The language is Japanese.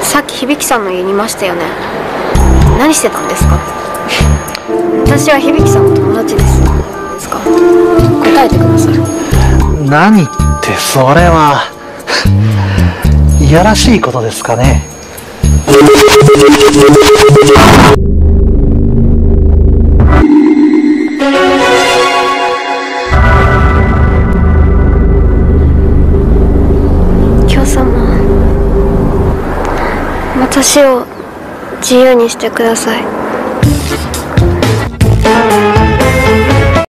さっき響さんの家にいましたよね。何してたんですか？私は響さんの友達です。ですか？答えてください。 何ってそれはいやらしいことですかね。 京様、私を自由にしてください。